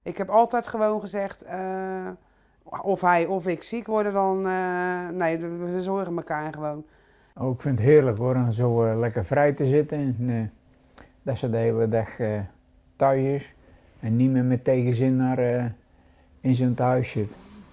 Ik heb altijd gewoon gezegd, of hij of ik ziek worden, dan nee, we zorgen elkaar gewoon. Oh, ik vind het heerlijk hoor, om zo lekker vrij te zitten. En, dat ze de hele dag thuis is en niet meer met tegenzin naar in zijn thuis zit.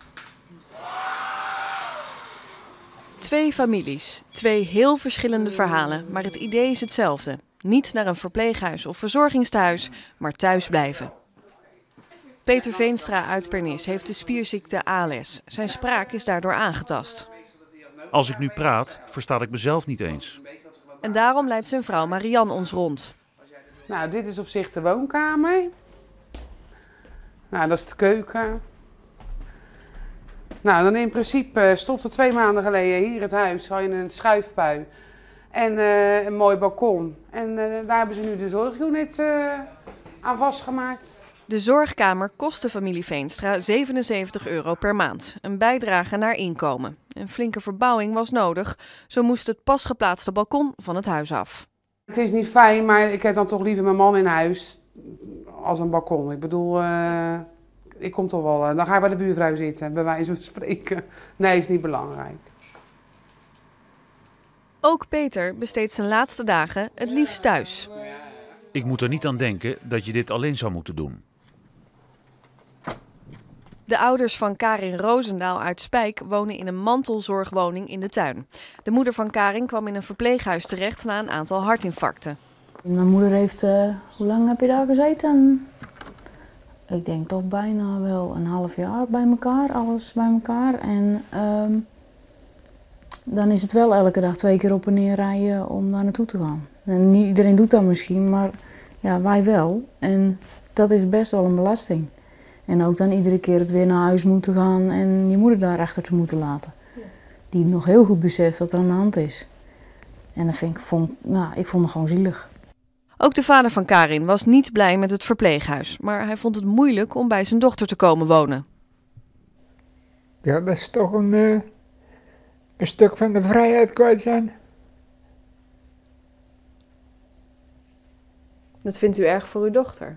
Twee families, twee heel verschillende verhalen, maar het idee is hetzelfde. Niet naar een verpleeghuis of verzorgingstehuis, maar thuis blijven. Peter Veenstra uit Pernis heeft de spierziekte ALS. Zijn spraak is daardoor aangetast. Als ik nu praat, versta ik mezelf niet eens. En daarom leidt zijn vrouw Marianne ons rond. Nou, dit is op zich de woonkamer. Nou, dat is de keuken. Nou, dan in principe stopte 2 maanden geleden hier het huis, had je een schuifpui en een mooi balkon. En daar hebben ze nu de zorgunit aan vastgemaakt. De zorgkamer kost de familie Veenstra €77 per maand. Een bijdrage naar inkomen. Een flinke verbouwing was nodig. Zo moest het pas geplaatste balkon van het huis af. Het is niet fijn, maar ik heb dan toch liever mijn man in huis als een balkon. Ik bedoel, ik kom toch wel, dan ga ik bij de buurvrouw zitten, bij wijze van spreken. Nee, is niet belangrijk. Ook Peter besteedt zijn laatste dagen het liefst thuis. Ik moet er niet aan denken dat je dit alleen zou moeten doen. De ouders van Karin Roosendaal uit Spijk wonen in een mantelzorgwoning in de tuin. De moeder van Karin kwam in een verpleeghuis terecht na een aantal hartinfarcten. Mijn moeder heeft, hoe lang heb je daar gezeten? Ik denk toch bijna wel een half jaar bij elkaar, alles bij elkaar. En dan is het wel elke dag 2 keer op en neer rijden om daar naartoe te gaan. En niet iedereen doet dat misschien, maar ja, wij wel. En dat is best wel een belasting. En ook dan iedere keer het weer naar huis moeten gaan en je moeder daar achter te moeten laten. Ja. Die nog heel goed beseft wat er aan de hand is. En dat ik vond het gewoon zielig. Ook de vader van Karin was niet blij met het verpleeghuis. Maar hij vond het moeilijk om bij zijn dochter te komen wonen. Ja, dat is toch een stuk van de vrijheid kwijt zijn. Dat vindt u erg voor uw dochter?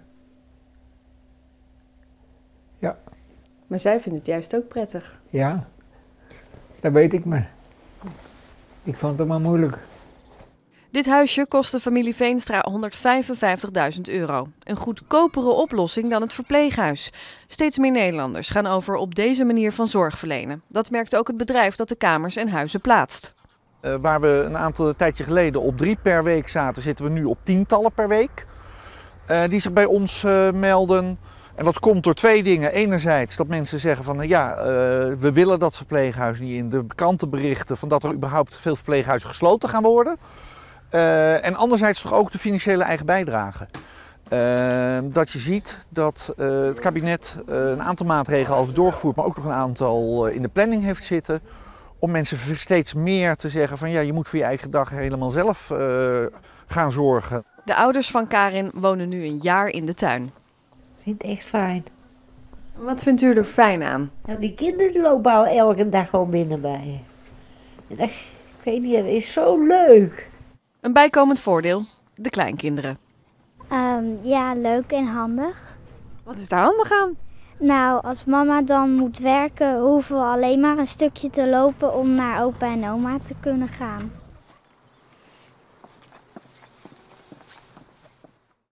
Ja. Maar zij vindt het juist ook prettig. Ja, dat weet ik maar. Ik vond het maar moeilijk. Dit huisje kost de familie Veenstra €155.000. Een goedkopere oplossing dan het verpleeghuis. Steeds meer Nederlanders gaan over op deze manier van zorg verlenen. Dat merkt ook het bedrijf dat de kamers en huizen plaatst. Waar we een tijdje geleden op 3 per week zaten, zitten we nu op tientallen per week. Die zich bij ons melden. En dat komt door 2 dingen. Enerzijds dat mensen zeggen van we willen dat verpleeghuis niet in. De krantenberichten van dat er überhaupt veel verpleeghuizen gesloten gaan worden. En anderzijds toch ook de financiële eigen bijdrage. Dat je ziet dat het kabinet een aantal maatregelen al heeft doorgevoerd, maar ook nog een aantal in de planning heeft zitten. Om mensen steeds meer te zeggen van je moet voor je eigen dag helemaal zelf gaan zorgen. De ouders van Karin wonen nu een jaar in de tuin. Ik vind het echt fijn. Wat vindt u er fijn aan? Nou, die kinderen lopen al elke dag gewoon binnen bij je. Ik weet niet, het is zo leuk. Een bijkomend voordeel, de kleinkinderen. Ja, leuk en handig. Wat is daar handig aan? Nou, als mama dan moet werken, hoeven we alleen maar een stukje te lopen om naar opa en oma te kunnen gaan.